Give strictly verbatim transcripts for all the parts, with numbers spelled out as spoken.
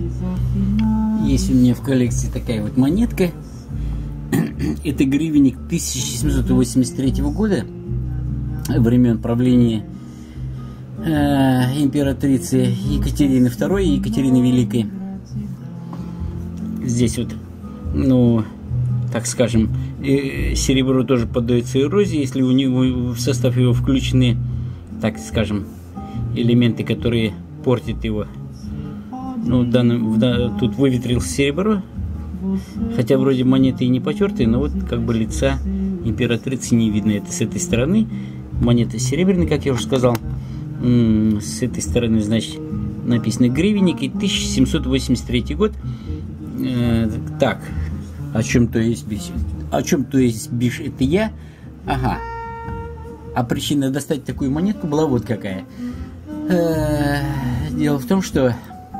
Есть у меня в коллекции такая вот монетка. Это гривенник тысяча семьсот восемьдесят третьего года, времен правления э, императрицы Екатерины второй и Екатерины Великой. Здесь вот, ну, так скажем, э, серебро тоже поддается эрозии, если у него в состав его включены, так скажем, элементы, которые портят его. Ну, в данном, в, да, тут выветрилось серебро, хотя вроде монеты и не потертые, но вот как бы лица императрицы не видно. Это с этой стороны монета серебряная, как я уже сказал. М-м, с этой стороны, значит, написано гривенник и тысяча семьсот восемьдесят третий год. Э, так, о чем то есть бишь? О чем то есть бишь? Это я? Ага. А причина достать такую монетку была вот какая. Э, дело в том, что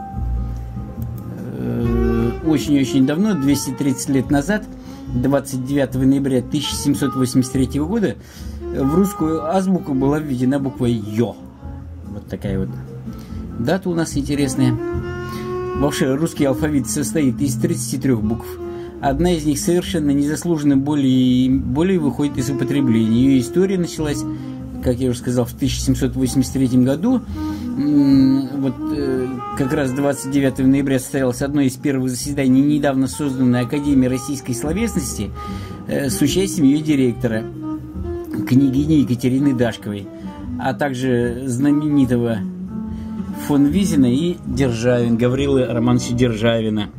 очень-очень давно, двести тридцать лет назад, двадцать девятого ноября тысяча семьсот восемьдесят третьего года, в русскую азбуку была введена буква Ё. Вот такая вот дата у нас интересная. Вообще, русский алфавит состоит из тридцати трёх букв. Одна из них совершенно незаслуженно более, более выходит из употребления. Ее история началась, как я уже сказал, в тысяча семьсот восемьдесят третьем году. Вот как раз двадцать девятого ноября состоялось одно из первых заседаний недавно созданной Академии российской словесности с участием ее директора, княгини Екатерины Дашковой, а также знаменитого фон Визина и Державин, Гаврилы Романовича Державина.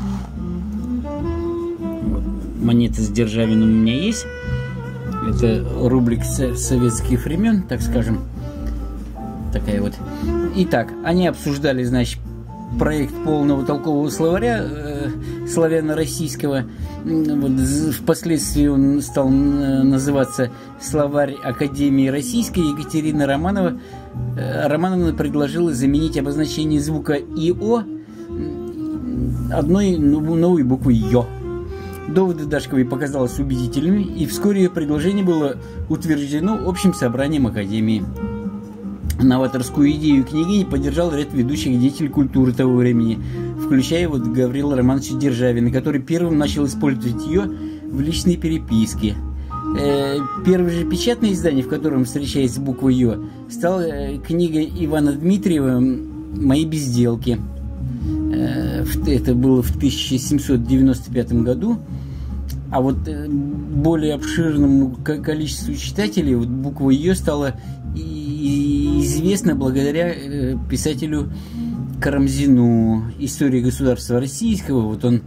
Вот, монета с Державиным у меня есть. Это рублик советских времен, так скажем. Такая вот. Итак, они обсуждали, значит, проект полного толкового словаря э, славяно-российского. Вот, впоследствии он стал называться «Словарь Академии Российской». Екатерина Романова, э, Романовна предложила заменить обозначение звука «ио» одной новой буквой «ё». Доводы Дашковой показалось убедительными, и вскоре ее предложение было утверждено общим собранием Академии. Новаторскую идею княгини поддержал ряд ведущих деятелей культуры того времени, включая вот Гаврила Романовича Державина, который первым начал использовать ее в личной переписке. Э, первое же печатное издание, в котором встречается буква «ё», стала э, книга Ивана Дмитриева «Мои безделки». Э, это было в тысяча семьсот девяносто пятом году. А вот э, более обширному количеству читателей вот буква «ё» стала и известна благодаря э, писателю Карамзину, истории государства российского. Вот он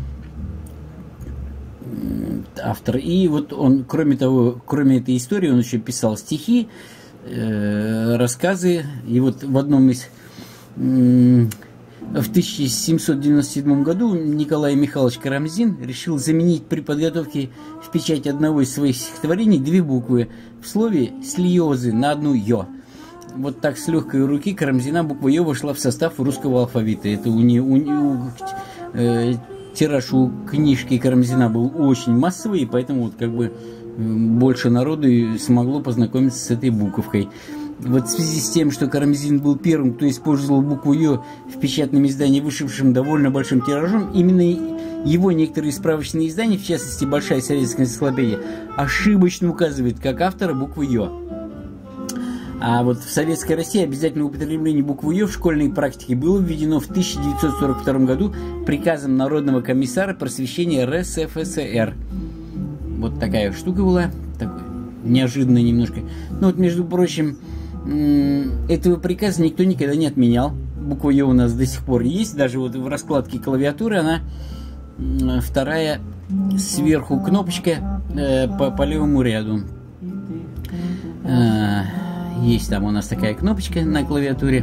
э, автор. И вот он, кроме того, кроме этой истории, он еще писал стихи, э, рассказы. И вот в одном из э, в тысяча семьсот девяносто седьмом году Николай Михайлович Карамзин решил заменить при подготовке в печать одного из своих стихотворений две буквы в слове «слезы» на одну «ё». Вот так с легкой руки Карамзина буква «ё» вошла в состав русского алфавита. Это у нее, у нее э, тираж у книжки Карамзина был очень массовый, и поэтому вот как бы больше народу смогло познакомиться с этой буковкой. Вот в связи с тем, что Карамзин был первым, кто использовал букву «ё» в печатном издании, вышедшем довольно большим тиражом, именно его некоторые справочные издания, в частности «Большая советская энциклопедия», ошибочно указывают как автора буквы «ё». А вот в Советской России обязательное употребление буквы «ё» в школьной практике было введено в тысяча девятьсот сорок втором году приказом Народного комиссара просвещения эр эс эф эс эр. Вот такая штука была, такой, неожиданно немножко. Ну вот, между прочим, этого приказа никто никогда не отменял. Буква «ё» у нас до сих пор есть, даже вот в раскладке клавиатуры она вторая сверху кнопочка э, по, по левому ряду. Э, есть там у нас такая кнопочка на клавиатуре.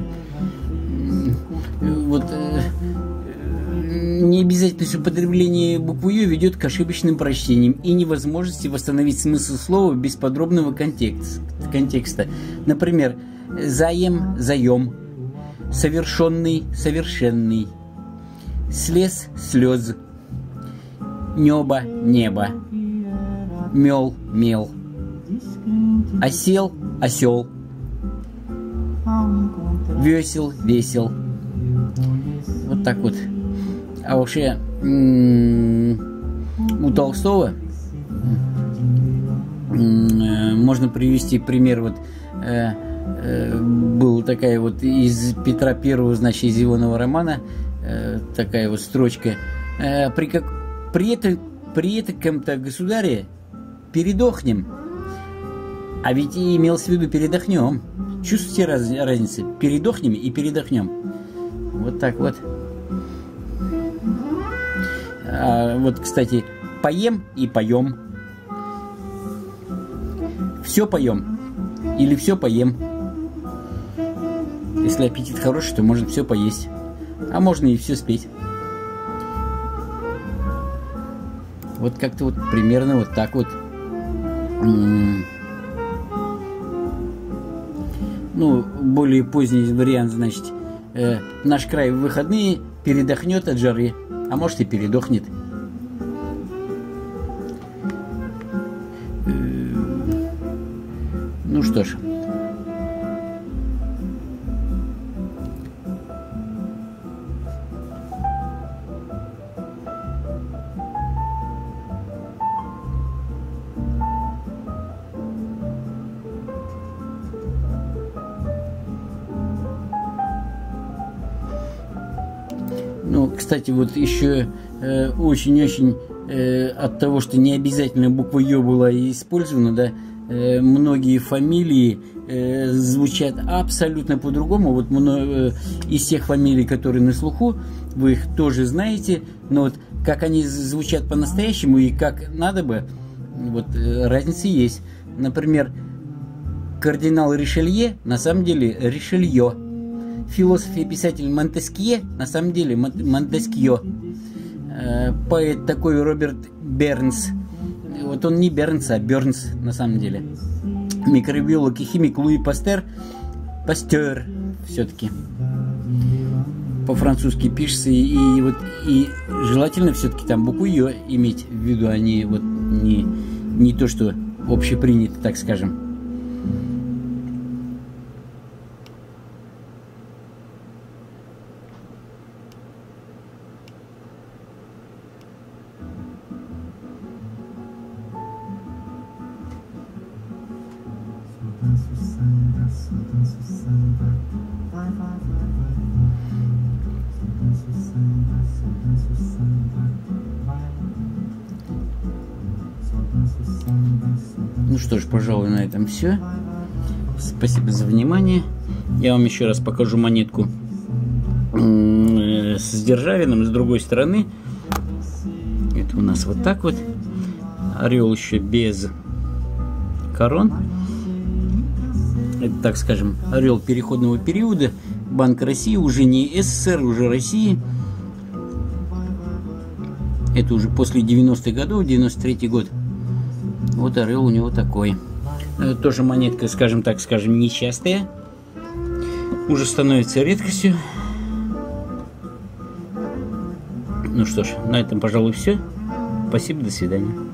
Вот э, необязательность употребления буквы «ё» ведет к ошибочным прочтениям и невозможности восстановить смысл слова без подробного контекст, контекста. Например, «заем» – «заем», «совершенный» – «совершенный», «слез» – «слез», «небо» – «небо», «мел» – «мел», «осел» – «осел», «весел» – «весел», Вот так вот. А вообще у Толстого можно привести пример. Вот была такая вот из Петра Первого, значит, из его романа, такая вот строчка: при, как, при, это, при этом-то государе передохнем. А ведь и имелось в виду передохнем. Чувствуете раз, разницу? Передохнем и передохнем. Вот так вот. А вот, кстати, поем и поем. Все поем. Или все поем. Если аппетит хороший, то можно все поесть. А можно и все спеть. Вот как-то вот примерно вот так вот. Ну, более поздний вариант, значит, э, наш край в выходные передохнет от жары, а может и передохнет. Э, ну что ж. Ну, кстати, вот еще очень-очень э, э, от того, что не обязательно буква Ё была использована, да, э, многие фамилии э, звучат абсолютно по-другому. Вот э, из тех фамилий, которые на слуху, вы их тоже знаете, но вот как они звучат по-настоящему и как надо бы, вот э, разница есть. Например, кардинал Ришелье на самом деле Ришелье. Философ и писатель Монтескье, на самом деле Монтескье. Поэт такой Роберт Бернс. Вот он не Бернс, а Бернс на самом деле. Микробиолог и химик Луи Пастер. Пастер все-таки. По-французски пишется. И, и, вот, и желательно все-таки там букву Ё иметь в виду, а не, вот, не, не то, что общепринято, так скажем. Ну что ж, пожалуй, на этом все. Спасибо за внимание. Я вам еще раз покажу монетку с державином с другой стороны. Это у нас вот так вот. Орел еще без корон. Это, так скажем, орел переходного периода. Банк России, уже не СССР, уже России. Это уже после девяностых годов, девяносто третий год. Вот орел у него такой. Тоже монетка, скажем так, скажем, нечастая. Уже становится редкостью. Ну что ж, на этом, пожалуй, все. Спасибо, до свидания.